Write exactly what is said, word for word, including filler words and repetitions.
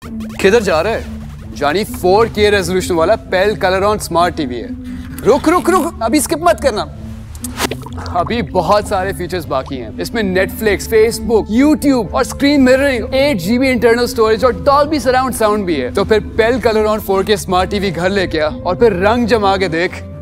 किधर जा रहा है? जानी फोर के रेजोल्यूशन वाला पेल कलरॉन स्मार्ट टीवी है। रुक रुक रुक, अभी स्किप मत करना, अभी बहुत सारे फीचर्स बाकी हैं। इसमें नेटफ्लिक्स, फेसबुक, यूट्यूब और screen mirroring, eight GB internal storage और डॉल्बी सराउंड साउंड भी है। तो फिर पेल कलरॉन फोर के स्मार्ट टीवी घर लेके आ और फिर रंग जमा के देख।